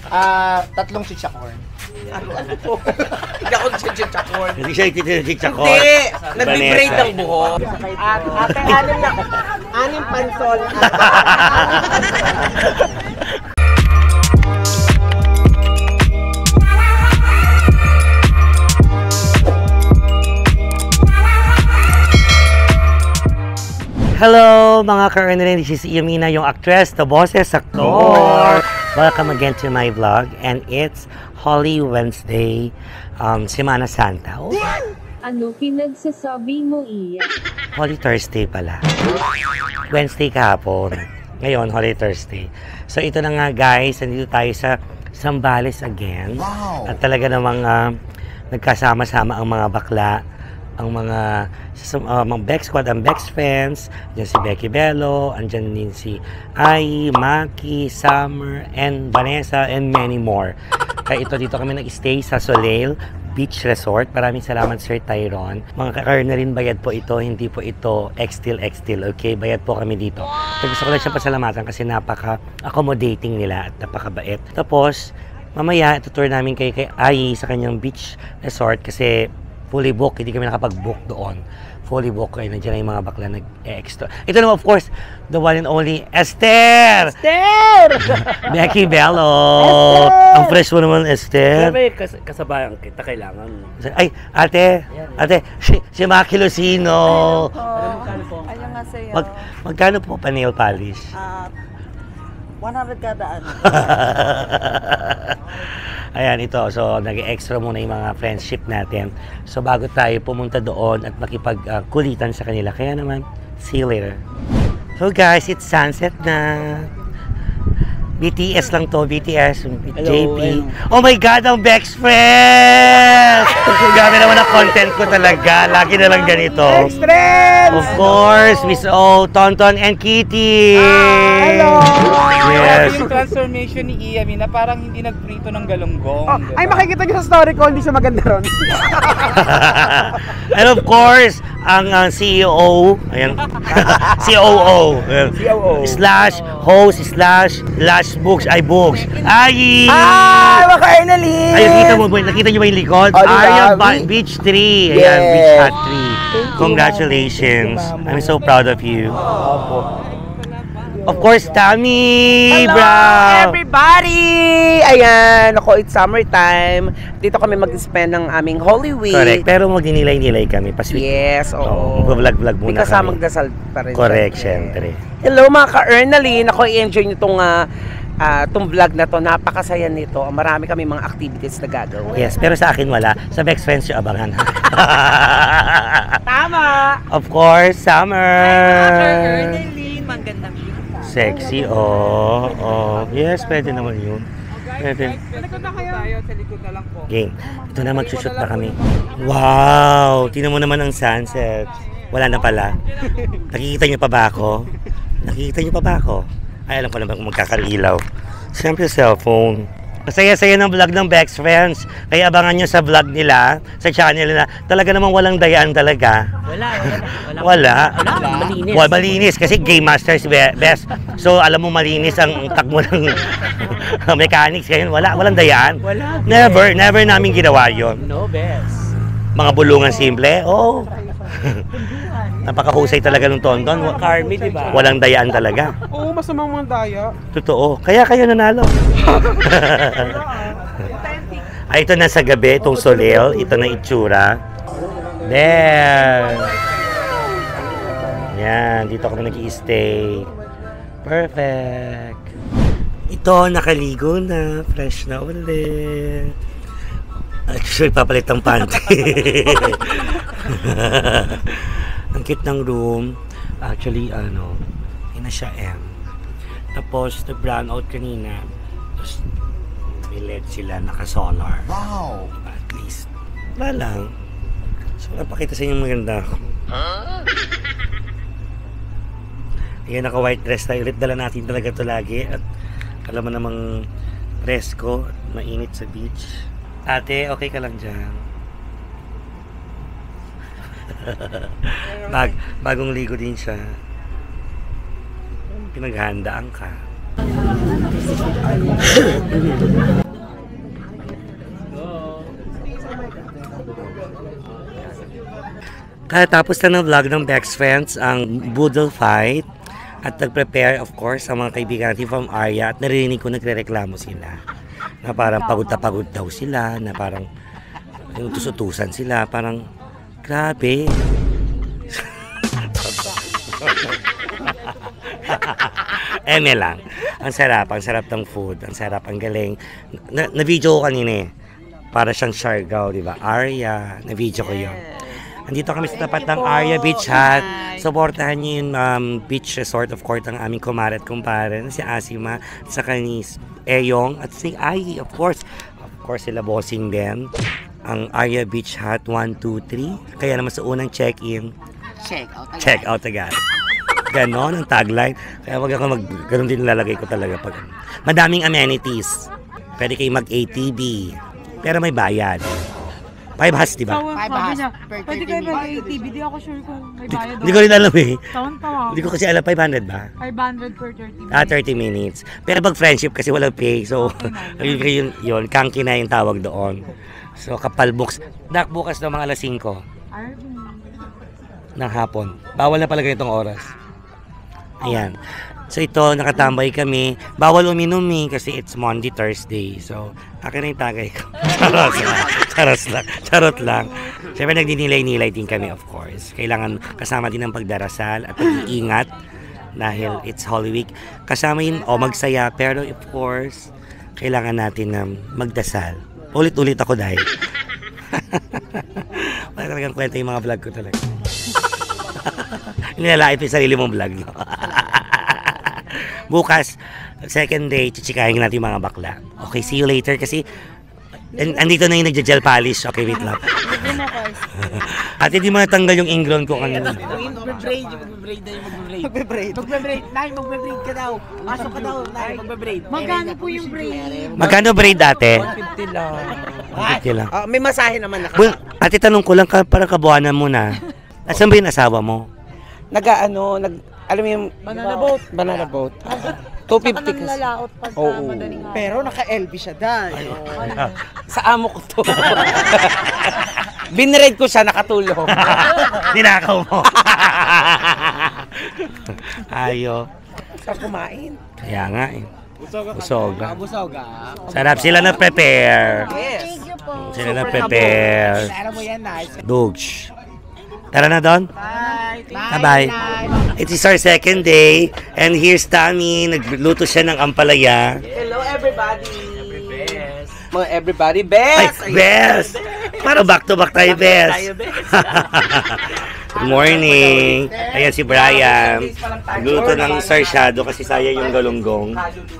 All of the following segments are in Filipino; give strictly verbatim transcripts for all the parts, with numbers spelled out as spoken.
Ah, tatlong chichacorn. Ano, ano po? Hindi ako chichacorn. Hindi siya chichacorn. Hindi! Nag-braid ang buhok. At ate, anim na anim pansol. Hello mga ka-earnerin, this is Yamina, yung actress, the boses, actor. Welcome again to my vlog and it's Holy Wednesday, um, Semana Santa. Oh. Ano pinagsasabi mo iya? Holy Thursday pala. Wednesday kahapon. Ngayon, Holy Thursday. So ito na nga guys, nandito tayo sa Zambales again. Wow. At talaga namang uh, nagkasama-sama ang mga bakla, ang mga uh, mga Bex Squad, ang Bex Friends. Diyan si Becky Bello, andyan din si Ai, Maki, Summer, and Vanessa, and many more. Kaya ito, dito kami nag-stay sa Soleil Beach Resort. Maraming salamat Sir Tyron. Mga ka-earnerin, bayad po ito, hindi po ito X-Till X-Till, okay? Bayad po kami dito. So, gusto ko lang siya pasalamatan kasi napaka-accommodating nila at napakabait. Tapos, mamaya, itutour namin kay, kay Ai sa kanyang beach resort kasi fully book, hindi kami nakapag-book doon. Fully book, ay nandiyan na yung mga bakla nag-extra. Ito naman, of course, the one and only Esther! Esther! Becky Bello! Esther! Ang fresh mo naman, Esther. Sabi, kas kasabayan kita kailangan. Ay, ate, ate, si, si Maki Lucino. Ayun nga sa'yo. Mag, magkano po pa nail polish? Ah, one hundred kada ano. Ayan, ito. So, nag-extra muna yung mga friendship natin. So, bago tayo pumunta doon at makipag-kulitan uh, sa kanila. Kaya naman, see you later. So, guys, it's sunset na. B T S lang to, B T S, Hello, J P. hello. Oh my God, ang Bex Friends! Grabe naman ang content ko talaga. Lagi na lang ganito. Bex Friends! Of course, Miss O, Tonton, and Kitty! Ah, hello! Yes. Yung transformation ni Iyami na parang hindi nagprito ng galunggong. Oh, diba? ay, makikita nyo sa story ko, hindi siya maganda ron. And of course, ang uh, C E O, ayan, C O O, C O O. slash host slash slash books, ay books. Ay! Ay, maka-Ernalyn! Ay, nakita mo, nakita nyo ba yung likod? Oh, diba? Arya Ba- Beach three. Ayan, Yes. Beach Hat three. you, Congratulations. Ma'am. I'm so proud of you. Opo. Of course, Tammy! Hello, Brown! everybody! Ayan, ako, it's summertime. Dito kami mag-spend ng aming Holy Week. Correct. Pero magdinilay-nilay kami. Pasweet. Yes, oo. Mag-vlog-vlog muna Di kasama kami. magdasal pa rin. Correct, syempre. Hello mga ka-Ernalyn. Ako, i-enjoy nyo itong uh, uh, tong vlog na to. Napakasaya nito. Marami kami mga activities na gagawin. Yes, pero sa akin wala. Sa Bex Friends yung abangan. Tama! Of course, Summer! Ernalyn, magandang Sexy, oh. Oh. Yes, pwede naman yun. Pwede. Sa likod na kayo. Tayo, sa likod na lang po. Game. Ito na, magsushoot na kami. Wow! Tingnan mo naman ang sunset. Wala na pala. Nakikita niyo pa ba ako? Nakikita niyo pa ba ako? Ay, alam ko naman kung magkakailaw. Siyempre, cellphone. Masaya-saya ng vlog ng Bex Friends. Kaya abangan nyo sa vlog nila, sa channel nila. Talaga namang walang dayaan talaga. Wala, wala. Wala. Wala, malinis. Wala, malinis. Kasi Game Masters be- best. So, alam mo, malinis ang takbo ng mechanics. Kaya wala, walang dayaan. Wala. Never, never namin ginawa yon. No best. Mga bulungan simple, oo. Oh. Napakahusay talaga ng Tonton. Carmi, di ba? Walang dayaan talaga. Oo, masamang mga daya. Totoo. Kaya kayo nanalo. Ay, ito na sa gabi, itong Soleil. Ito na itsura. There. Yan, dito kami nag-i-stay. Perfect. Ito, nakaligo na. Fresh na ulit. Actually, papalit ang panty. Ang cute ng room. Actually, ano, yun na siya M. Tapos, nag-brown out kanina. Tapos, may L E D sila, naka-solar. Wow! Diba, at least. Wala lang. So, napakita sa inyo maganda ako. Ayan, naka-white dress tayo ulit. Dala natin talaga ito lagi. At alam mo namang presko at mainit sa beach. Ate, okay ka lang dyan? Bag, bagong ligo din siya. Pinaghandaan ka. Katapos na ng vlog ng Bex Friends ang Boodle Fight at nag-prepare of course ang mga kaibigan natin from Arya at narinig ko nagre-reklamo sila na parang pagod na pagod daw sila, na parang utus-utusan sila, parang grabe. Eme lang. Ang sarap, ang sarap ng food, ang sarap, ang galing. Na, na-video ko kanina eh. Para siyang Siargao, di ba? Arya, na-video ko yun. Andito kami sa tapat ng Arya Beach Hut. Supportahan niyo yung um, beach resort of course ang aming kumare at kumpare na si Asima at saka ni Eyong at si Ai of course. Of course sila bossing din. Ang Arya Beach Hut one, two, three. Kaya naman sa unang check-in, Check out agad. check out agad. Ganon ang tagline. Kaya wag ako mag... Ganon din lalagay ko talaga. Pag, madaming amenities. Pwede kayo mag-A T V. Pero may bayad. Five has, di ba? Five has per Pwede thirty kayo minutes. mag-A T V, di ako sure kung may bayad Hindi ko rin alam eh. Tawan-tawa. Hindi ko kasi alam, five hundred ba? five hundred per thirty minutes. Ah, thirty minutes. Pero pag friendship kasi walang pay. So, yun, yun, yun, kangki na yung tawag doon. So, kapal books. Dak bukas ng mga alas singko Arvin. ng hapon. Bawal na pala ganitong oras. Ayan. So, ito, nakatambay kami. Bawal uminom eh, kasi it's Monday, Thursday. So, akin na yung tagay ko. Charot lang. Charot lang. Charot lang. Siyempre, nagdinilay-nilay din kami, of course. Kailangan kasama din ang pagdarasal at pag-iingat dahil it's Holy Week. Kasama yun, o magsaya, pero of course, kailangan natin na magdasal. Ulit-ulit ako dahil. Wala talagang kwenta yung mga vlog ko talaga. Nilalait yung sarili mong vlog. No? Bukas, second day, chichikahin natin yung mga bakla. Okay, see you later kasi and, andito na yung nagja-gel polish. Okay, wait lang. At hindi mo natanggal yung ingron ko kanina. Magbe-braid, magbe-braid na yung magbe-braid. Magbe-braid. Magbe-braid. Nay, magbe-braid ka daw. Pasok ka daw. Nay, magbe-braid. Magkano po yung braid? Magkano braid dati? one fifty lang. one fifty lang. Ah, may masahe naman na. Well, ate, tanong ko lang, ka, parang kabuhanan mo na. Asan ba yung asawa mo? Nag-ano, nag, alam mo yung Banana boat. banana boat. two fifty kasi. Lalaot pagka Oo. madaling araw. Pero naka-L B siya dahil. Sa amo ko to. Binride ko siya, nakatulong. Ninakaw mo. Ayo. Sa kumain. Kaya nga eh. Busoga. Busog ah. Sarap sila na prepare. Yes. Sila na prepare. Alam mo yan, nice. Dogs. Tara na doon. Bye. Bye-bye. It is our second day and here's Tammy. Nagluto siya ng ampalaya. Hello everybody. Mga everybody, best. Ay, best! Para back to back tayo, best. Good morning. Ayan si Brian. Nagluto ng sarsyado kasi sayang yung galunggong.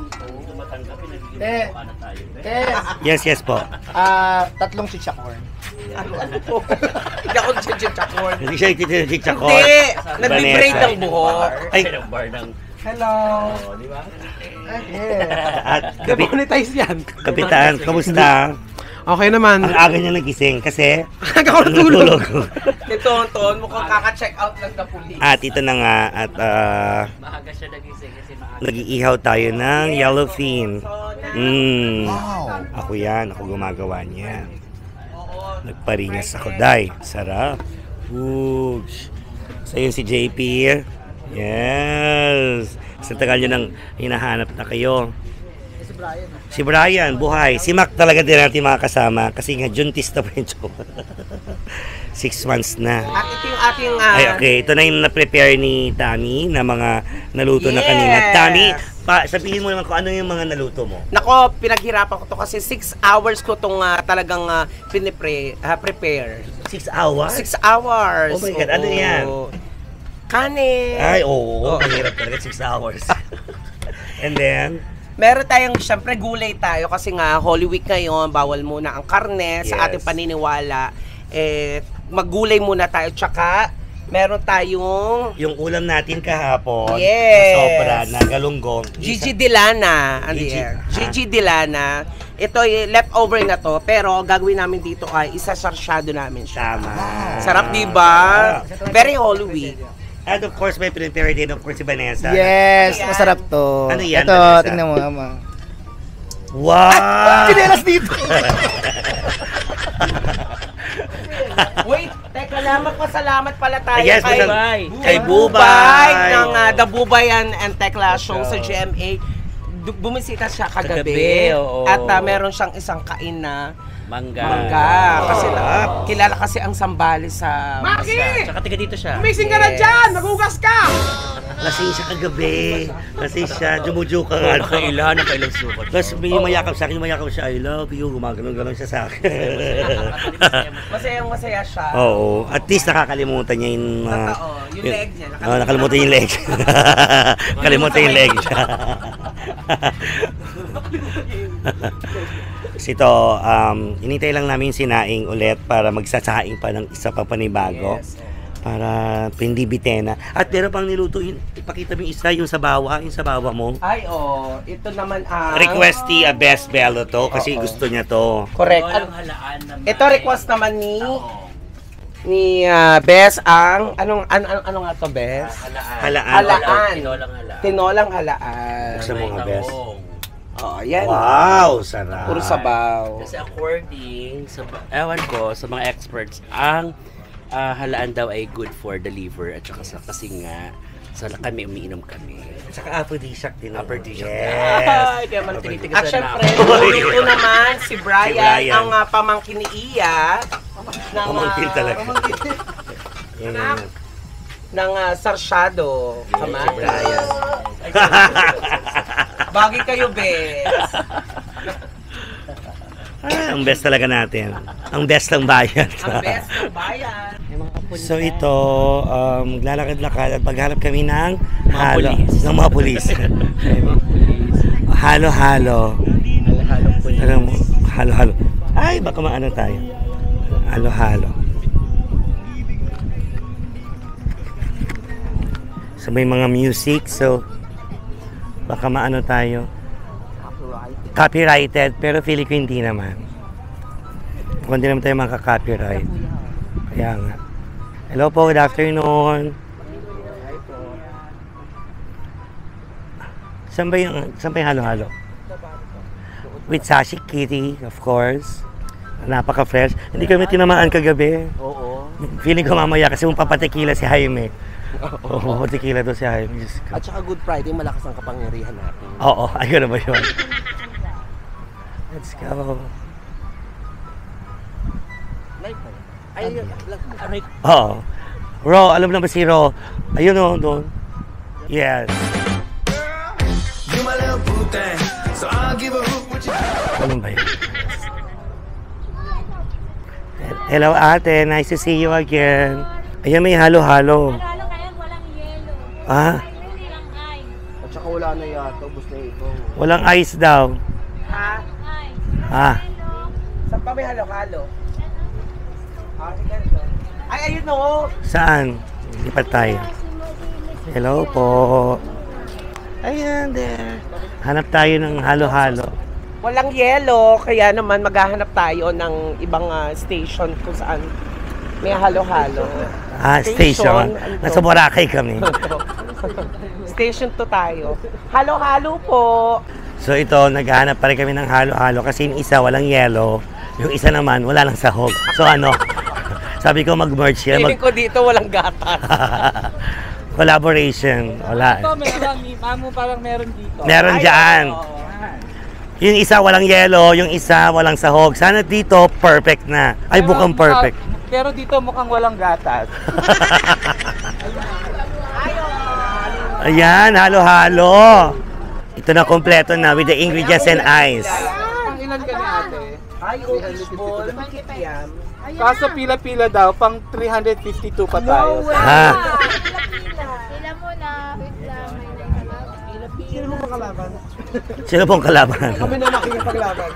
Te, te, Yes, yes po. ah, tatlong chichakorn. Hindi ako nagsichakor. Hindi siya ititindig sa ko. Hindi, nagbi-braid ng buhok. Ay, Hello. at kapit, Demonetize yan. kapitan, kamusta? Okay naman. Ang aga niya nagising kasi Aga ko natulog. natulog. Ito, Ton, mukhang kaka-check out lang na pulis. At ito na nga, at uh, Maaga siya nagising kasi maaga. nag-iihaw tayo ng yellowfin. Mm. Ako yan, ako gumagawa niyan. Nagparingas ako, day. Sarap. Woosh. So yun si J P. Yes. Sa tagal nyo nang hinahanap na kayo. Si Brian, buhay. Si Mac talaga din natin mga kasama. Kasi nga, juntis na po yung joke. Six months na. At ito yung ating... ah, Ay, okay. Ito na yung na-prepare ni Tammy na mga naluto na kanina. Yes. Tammy, pa, sabihin mo naman kung ano yung mga naluto mo. Nako, pinaghirapan ko to kasi six hours ko itong talagang uh, pinipre, ah, prepare. Six hours? Six hours. Oh my God, ano Oo. yan? Kanin. Ay, oo. Oh, mahirap talaga. Six hours. And then, Meron tayong, syempre, gulay tayo kasi nga, Holy Week ngayon, bawal muna ang karne sa Yes. ating paniniwala. Eh, maggulay muna tayo. Tsaka, meron tayong yung ulam natin kahapon, Yes. na sobra na galunggong. Gigi Dilana. Ano Gigi, yan? ha? Gigi Dilana. Ito, eh, leftover na to, pero gagawin namin dito ay isa-sarsyado namin siya. Tama. Sarap, di ba? Very Holy Week. And of course, may prepare din of course si Vanessa. Yes, Ano yan? masarap to. Ano yan, Ito, Vanessa? tingnan mo, ama. Wow! Chinelas dito! Wait, teka pala, magpasalamat pala tayo Yes, kay, Bubay. kay Kay Bubay Bubay. ng uh, The Bubay and, and Tekla Show sa G M A. Du- bumisita siya kagabi, Kagabi, oo. at uh, meron siyang isang kain na Mangga. mangga. Kasi na, kilala kasi ang Sambales sa... Maki! Tsaka tiga dito siya. Missing ka na dyan! Magugas ka! Lasing siya kagabi. Lasing siya. Jumujo ka nga. Nakailan, nakailan sukat. Tapos may mayakap sa akin, mayakap siya, I love you. Gumagano'n-ganon siya sa akin. Masayang masaya siya. Oo. At least nakakalimutan niya yung... uh, Totoo. Yung leg niya. Oh, nakalimutan yung leg. Nakalimutan yung leg niya. Kasi ito, um, inintay lang namin si Naing ulit para magsasaing pa ng isa pa panibago. Yes. Para hindi bitena. At meron pang nilutuin. Ipakita mo yung isa, yung sabawa, yung sabawa mo. Ay, oh. Ito naman ang... Requesty a best bello to kasi Oo. gusto niya to. Correct. Walang halaan na Ito request naman ni... ni ah, Bes ang... Anong, an, an, ano nga to, Bes? Halaan. Halaan. Halaan. Tinolang halaan. Tinolang halaan. Gusto mo nga, Bes? Oo, yan. Wow, sarap. Puro sabaw. Kasi according sa, ewan ko, sa mga experts, ang ah, halaan daw ay good for the liver at saka sa kasi nga, sa kami umiinom kami. Saka aphrodisiac din. Aphrodisiac. Yes. Kaya man tinitigasan At syempre, na ako. ito naman si Brian, Si Brian. ang uh, pamangkin ni Iya. Ng, Pamangkin ah, talaga. pamangkin Yan, yan, yan. ng uh, sarsyado. Kama? Si Brian. Bagay kayo, Bes. Ah, ang best talaga natin. Ang best ng bayan. Ang best ng bayan. So ito, um, lalakad-lakad at maghanap kami ng halo. pulis. Ng mga pulis. Halo-halo. Halo po yun. Alam mo, halo-halo. Ay, baka maano tayo. Halo-halo. So may mga music, so baka maano tayo. Copyrighted, pero feeling ko hindi naman. Kung hindi naman tayo makaka-copyright. Kaya nga. Hello po, good afternoon. Saan ba yung, saan ba yung halo-halo? With Sashi Kitty, of course. Napaka-fresh. Hindi kami tinamaan kagabi. Oo. Feeling ko mamaya kasi mapapatikila si Jaime. Oo, patikila daw si Jaime. Diyos ko. At saka Good Friday, malakas ang kapangyarihan natin. Oo, ayun na ba yun? Let's go. Ay, ay, Oo. Ro, alam na ba si Ro? Ayun o, doon. Yes. Ano ba yun? Hello ate, nice to see you again. Ayan, may halo-halo. Lalo ngayon walang yelo. Ah, Hindi lang ice. At saka wala na yata, ubos na ito. walang ice daw. ha? Ice. Ah, Saan pa may halo-halo? Ah, sige, ito. Ay, ayun o. saan? Lipat tayo. Hello po. Ayan, there. Hanap tayo ng halo-halo. Walang yelo, kaya naman maghahanap tayo ng ibang ah, station kung saan may halo-halo. Ah, station. Ano Nasa to? Boracay kami. Station to tayo. Halo-halo po. So ito, naghahanap pa rin kami ng halo-halo kasi yung isa walang yelo, yung isa naman wala lang sahog. So ano, sabi ko mag-merge sila. Feeling Mag- ko dito walang gatas. collaboration. Wala. Ito, meron. Mamo parang meron dito. Meron Ay, dyan. oo. Yung isa walang yelo, yung isa walang sahog. Sana dito, perfect na. Ay, Pero bukang mukha- perfect. Pero dito mukhang walang gatas. Ayan, halo-halo. Ito na kompleto na with the ingredients and ice. Pang ilan ka ni ate? Ay, orange ball. Makikiam. Kaso pila-pila daw, pang three hundred fifty-two pa tayo. Ha? Sila muna. Wait lang. May Sino mo makalaban? Sino pong kalaban? Kami na makikipaglaban.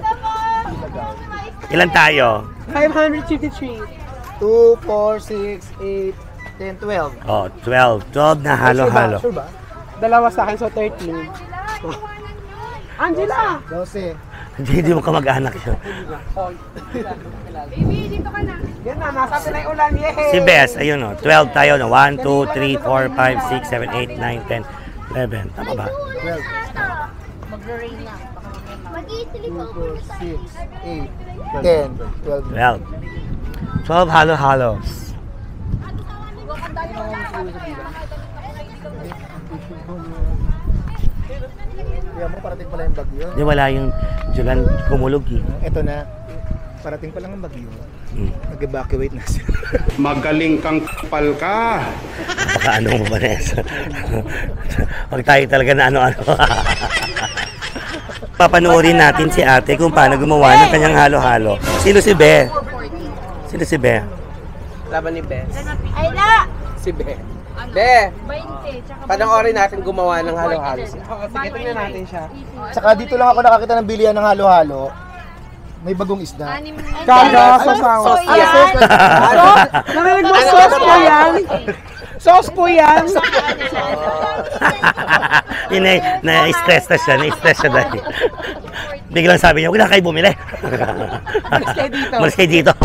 Ilan tayo? five hundred fifty-three. two, four, six, eight, ten, twelve. Oh, twelve. twelve na halo-halo. Sure ba? Dalawa sa akin, so thirteen. Angela! twelve. Hindi, hindi mo kamag-anak yun. Baby, dito ka na. Yan na, nasa atin na yung ulan. Yehey! Si Bes, ayun o. twelve tayo na. one, two, three, four, five, six, seven, eight, nine, ten, eleven. Tama ba? Mag-rain lang. Mag-iitili two, ko. four, six, eight, ten, twelve. twelve. twelve halo-halos. Kaya mo, parating pala yung bagyo. Di wala yung Julan kumulog eh. Ito na, parating pa lang ang bagyo. Hmm. Nag-evacuate na sila. Magaling kang kapal ka. Baka ano mo ba, Nessa? Huwag tayo talaga na ano-ano. Papanoorin natin si ate kung paano gumawa ng kanyang halo-halo. Sino si Be? Sino si Be? Laban ni Bes. Ay na! Si Be. Be! twenty, tsaka Panoorin natin gumawa ng halo-halo. Oo, sige, tingnan natin siya. Tsaka dito lang ako nakakita ng bilihan ng halo-halo. May bagong isda. anim. Kala, sasawa. Sauce yan. Narinig mo, sauce ko yan. Sauce ko yan. Yun na, na-stress na siya, na-stress siya dahil. Biglang sabi niya, huwag na kayo bumili. Malis kayo dito. Malis kayo dito.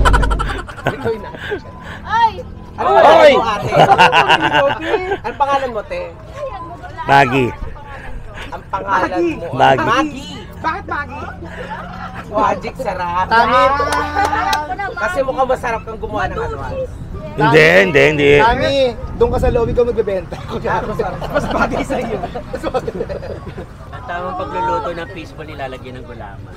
Ay! Ano pangalan mo, ate? Ang pangalan mo, te? Maggie. Ang pangalan mo. Maggie. Maggie. Bakit Maggie? Wajik, sarap. Tamit! Kasi mukhang masarap kang gumawa ng halo-halo. Hindi, hindi, hindi. Kami, doon ka sa lobby ko magbebenta. Mas bagay sa iyo. Ang tamang pagluluto ng fishball nilalagyan ng gulaman.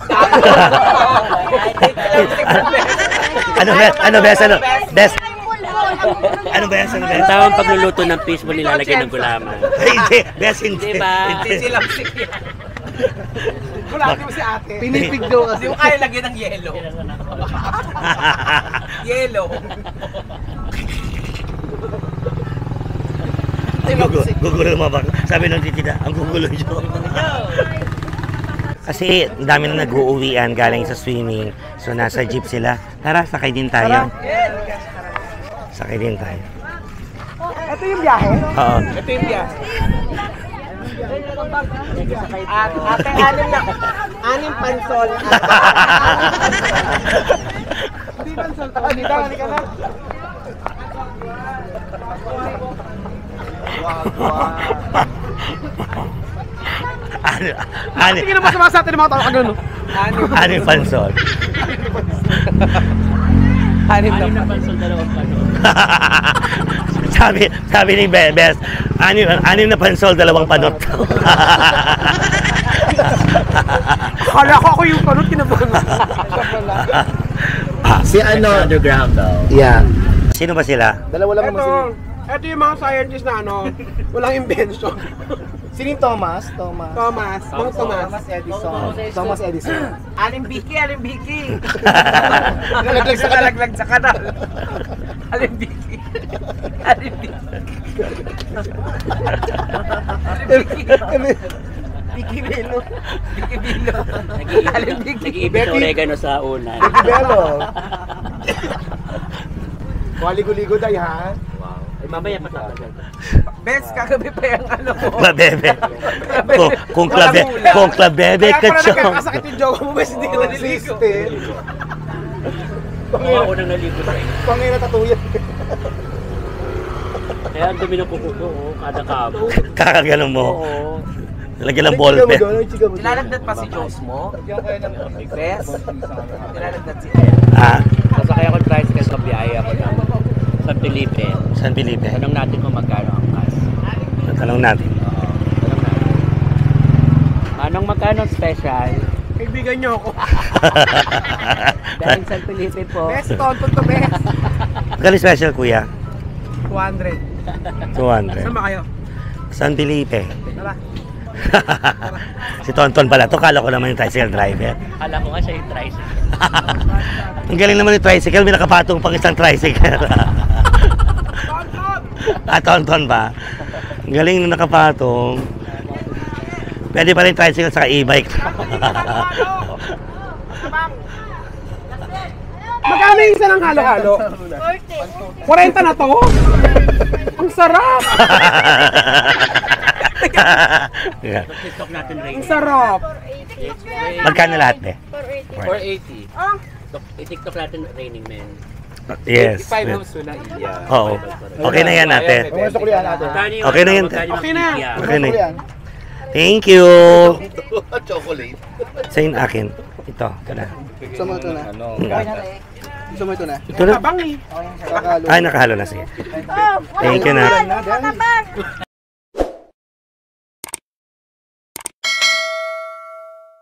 Ano best? Ano best? Ano best? Ano best? Ano Ang best? tamang pagluluto ng fishball nilalagyan ng gulaman. Hindi, best hindi. Diba? Hindi sila sige. Wala mo si ate. Pinipig daw kasi. Hindi mo kaya lagyan ng yelo. Yelo. Gugulo, gugulo mga baka. Sabi ng titida, ang gugulo nyo. Kasi ang dami na nag-uuwian galing sa swimming. So nasa jeep sila. Tara, sakay din tayo. Sakay din tayo. Ito yung biyahe. Oo. Ito yung biyahe. At ate, anim na, anim pansol. Hindi man salta. Dito, halika na. Ano? Ano? Tingnan mo masama sa atin ng mga tao kagano. Anim. Ano yung pansol? Anim na Ano na pansol dalawang pano? sabi, sabi ni Be- Bes, anim, anim na pansol, dalawang panot. Akala ko ako yung panot kinabahan. Si ano? Underground daw. Yeah. Sino ba sila? Dalawa lang naman Ito, sila. ito yung mga scientist na ano, walang invention. Sino yung Thomas? Thomas. Thomas, mga Thomas. Thomas Edison. Thomas Edison. Aling Biki, Aling Biki. Nalaglag sa kanal. Nalaglag sa kanal. Aling Biki. Aling Biki. Biki Bilo. Biki Bilo. Aling Biki. Nag-iibig sa oregano sa unan. Ricky Bello. Waligo-ligo day ha? Ay, mamaya patatagal. Bes, kagabi pa yung ano mo. Klabebe. Kung, kung, klabe, kung klabebe Kaya ka pala chong. nagkakasakit yung jowa mo, bes, hindi ka Oh, naliligo. system. Mga ako nang naligo sa inyo. Pangina tatuyan. Kaya ang dumi ng kuko ko, oh, kada kabo. Kakagano mo. Oo. Lagyan ng ballpen. Nilalagdat pa si Diyos mo. Bes, nilalagdat si Ah, Sasakay ako ng tricycle sa biyahe ako ng San Felipe. San Felipe. Tanong natin kung magkano ang cash. Tanong natin. Tanong natin. Anong magkano ang special? Kaibigan niyo ako. Dahil San Felipe po. Bes, tonton to, bes. Magkano special, kuya? two hundred. two hundred. Saan ba kayo? San Felipe. Tara. Si Tonton pala to. Kala ko naman yung tricycle driver. Alam ko nga siya yung tricycle. Ang galing naman yung tricycle. May nakapatong pang isang tricycle. Ah, Tonton ba? Ang galing na nakapatong. Pwede pa rin tricycle sa e-bike. Magkano yung isa ng halo-halo? forty. forty na to? Ang sarap! Yeah. TikTok natin Ang rating. sarap! Magkano lahat, be? four eighty. I-TikTok natin raining men. Yes. Five house na iya. Oo. Okay na yan, ate. Ang gusto ko yan natin. Magkano yung Okay na ano, yan. magkano yung Okay na. media? Okay na. Gusto ko yan. Thank you. Chocolate. Sa akin. Ito. Ito na. Sa mga ito na. Gusto mo ito na? Ito na. Abang eh. Kakalo. Ay, nakahalo na. Sige. Oh, Thank you na. Matabang!